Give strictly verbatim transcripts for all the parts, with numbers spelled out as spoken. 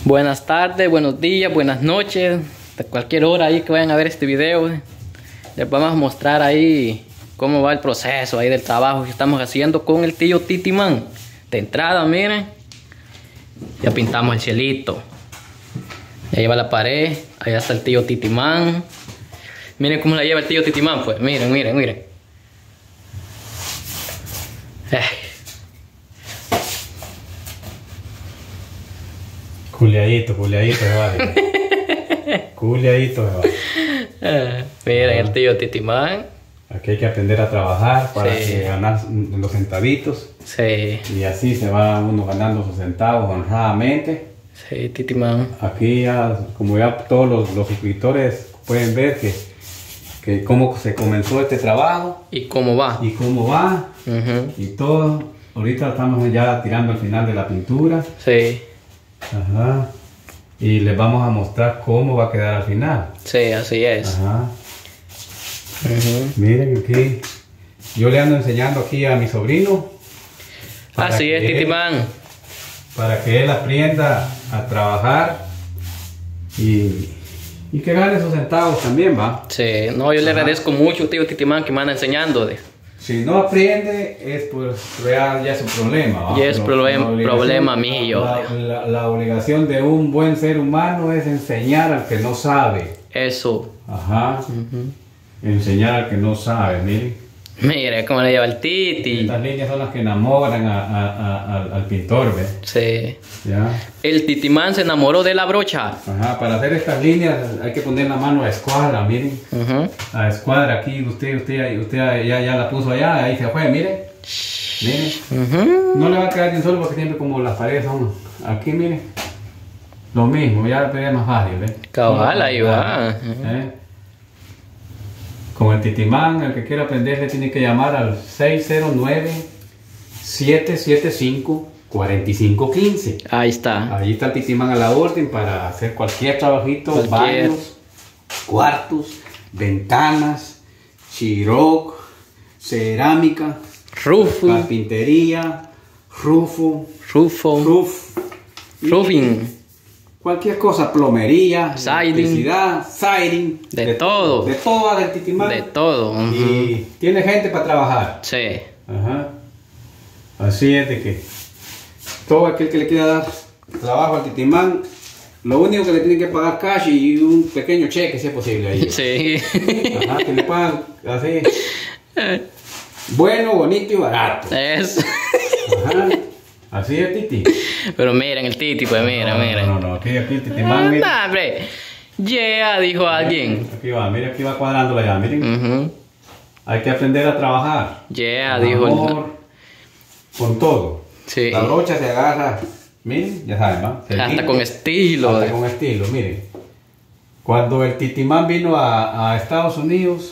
Buenas tardes, buenos días, buenas noches, de cualquier hora ahí que vayan a ver este video. Les vamos a mostrar ahí cómo va el proceso ahí del trabajo que estamos haciendo con el tío Titimán. De entrada, miren, ya pintamos el cielito. Ya lleva la pared, allá está el tío Titimán. Miren cómo la lleva el tío Titimán, pues, miren, miren, miren. Eh. Culiadito, culiadito se va. Culiadito se va. Eh, miren el tío Titimán. Aquí hay que aprender a trabajar para Sí. que ganar los centavitos. Sí, Y así se va uno ganando sus centavos honradamente. sí, Titimán. Aquí ya, como ya todos los, los suscriptores pueden ver que, que cómo se comenzó este trabajo ¿Y cómo va? y cómo va Ujú. y todo. Ahorita estamos ya tirando al final de la pintura. Sí, Ajá. Y les vamos a mostrar cómo va a quedar al final. sí, así es. Ajá. Ujú. Miren aquí. Yo le ando enseñando aquí a mi sobrino. para Así es, que él- Titimán. Para que él aprenda a trabajar y, y que gane sus centavos también, va. Sí, no, yo le Ajá. agradezco mucho, tío Titimán, que me anda enseñando. De... Si no aprende, es pues ya, ya es un problema. ¿va? Ya es Pero problem- la obligación- problema mío. La, la- la obligación de un buen ser humano es enseñar al que no sabe. Eso. Ajá. Ujú. Enseñar al que no sabe, miren. Mire cómo le lleva el Titi. Estas líneas son las que enamoran a- a- a- al, al pintor, ¿ves? Sí. ¿Ya? El Titimán se enamoró de la brocha. Ajá, para hacer estas líneas hay que poner la mano a escuadra, miren. Ujú. A escuadra aquí, usted, usted, usted ya, ya la puso allá, ahí se fue, miren. Miren. Ujú. No le va a quedar bien solo porque siempre como las paredes son aquí, miren. Lo mismo, ya es más fácil, ¿ves? Cabal, ahí va. ¿Eh? Con el Titimán, el que quiera aprender le tiene que llamar al seis cero nueve, siete siete cinco, cuatro cinco uno cinco. Ahí está. Ahí está el Titimán a la orden para hacer cualquier trabajito, Cualquier. baños, cuartos, ventanas, chiroc, cerámica, Rufo. carpintería, rufo, Rufo. roof, y Roofing. cualquier cosa, plomería, Siding. electricidad, siding, De todo. De todo va del Titimán. De todo. Ujú. Y tiene gente para trabajar. Sí. Ajá. Así es de que todo aquel que le quiera dar trabajo al Titimán, lo único que le tienen que pagar cash y un pequeño cheque si es posible ahí. Sí. Ajá, que le pagan así. Bueno, bonito y barato. Es. Ajá. Así es, Titi. Pero miren el Titi, pues miren, no, miren. No, no, no, aquí, aquí el Titimán, miren. Anda, hombre. Yeah, dijo alguien. Aquí va, mire, aquí va cuadrándola ya, miren. Ujú. Hay que aprender a trabajar. Yeah, Con dijo el... amor, con todo. Sí. La brocha se agarra, miren, ya saben, ¿va? Se Hasta quita. con estilo. Hasta con estilo, miren. Cuando el Titimán vino a, a Estados Unidos,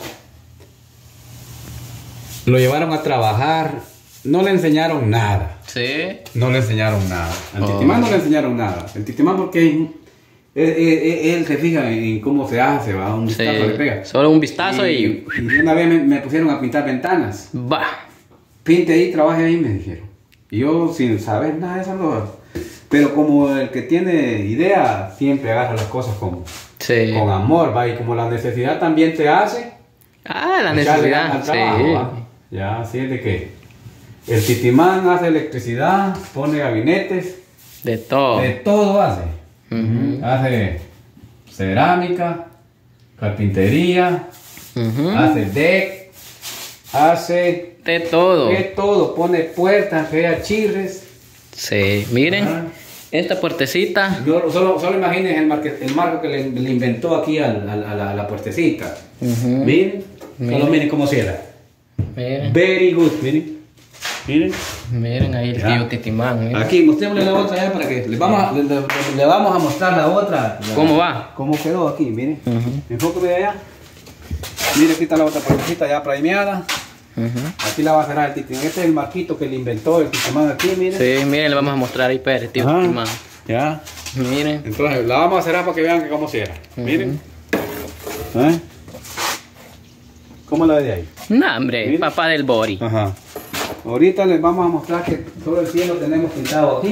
lo llevaron a trabajar, no le enseñaron nada. Sí. No le enseñaron nada. Al Oh. Titimán no le enseñaron nada. El Titimán porque él, él- él- él se fija en cómo se hace, va, un Sí. vistazo le pega. Solo un vistazo y... y, y una vez me, me pusieron a pintar ventanas. Va. Pinte ahí, trabaje ahí, me dijeron. Y yo sin saber nada de eso, no. Pero como el que tiene idea, siempre agarra las cosas con, Sí. con amor, va. Y como la necesidad también te hace, Ah, la echarle ganas necesidad. al trabajo, Sí. ¿va? Ya, así es de que el Titimán hace electricidad, pone gabinetes, De todo. de todo hace. Ujú. Hace cerámica, carpintería, Ujú. hace deck, hace De todo. de todo, pone puertas, crea chirres. Sí. Miren. Ajá. Esta puertecita. Yo solo, solo imaginen el, marque- el marco que le, le inventó aquí al- al- a, la, a la puertecita. Ujú. Miren, Miren. solo miren cómo cierra. Miren. Very good, miren. Miren. Miren ahí el Ya. tío Titimán. miren. Aquí, mostrémosle la otra ya para que le vamos, a, le, le- le vamos a mostrar la otra. la- ¿Cómo va? ¿Cómo quedó aquí? Miren. Ujú. Enfóqueme de allá. Mire, aquí está la otra puertecita ya primeada. Ujú. Aquí la va a cerrar el Titimán. Este es el marquito que le inventó el Titimán aquí, miren. Sí, miren, le vamos a mostrar ahí, Pérez, tío Ajá. Titimán. Ya. Miren. Entonces la vamos a cerrar para que vean que cómo cierra. Miren. ¿Eh? ¿Cómo la ve de ahí? No, hombre, Miren. papá del Bori. Ajá. Ahorita les vamos a mostrar que todo el cielo tenemos pintado aquí.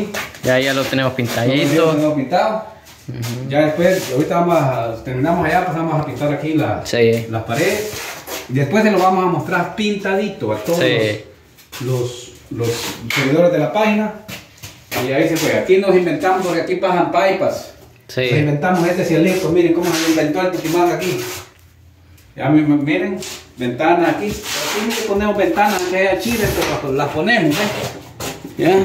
Ya, ya lo tenemos Lo pintadito. tenemos pintado. Uh-huh. Ya después, ahorita vamos a, terminamos allá, pasamos a pintar aquí la, sí. las paredes. Y después se lo vamos a mostrar pintadito a todos sí. los, los, los seguidores de la página. Y ahí se fue. Aquí nos inventamos, porque aquí pasan pipas. Sí. Nos inventamos este cielito. Miren cómo se inventó el Titimán aquí. Ya miren, ventanas aquí. Aquí ponemos ventanas que hay chile, pero las ponemos. ¿eh? Ya.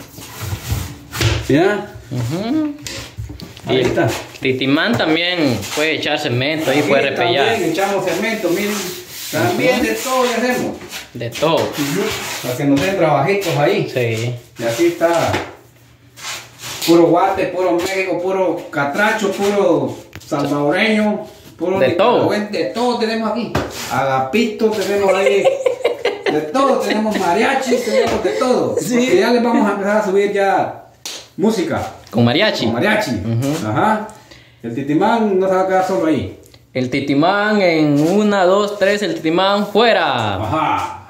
Ya. Uh-huh. Ahí y está. Titimán también puede echar cemento ahí, puede repellar. También echamos cemento, miren. También uh-huh. de todo le hacemos. De todo. Uh-huh. Para que nos den trabajitos ahí. Sí. Y así está. Puro Guate, puro México, puro catracho, puro salvadoreño, puro de todo. De todo tenemos aquí. Agapito tenemos ahí. De todo, tenemos mariachis, tenemos de todo. Sí. Porque ya les vamos a empezar a subir ya música. Con mariachi. Con mariachi. Uh-huh. Ajá. El Titimán no se va a quedar solo ahí. El Titimán en una, dos, tres, el Titimán fuera. Ajá.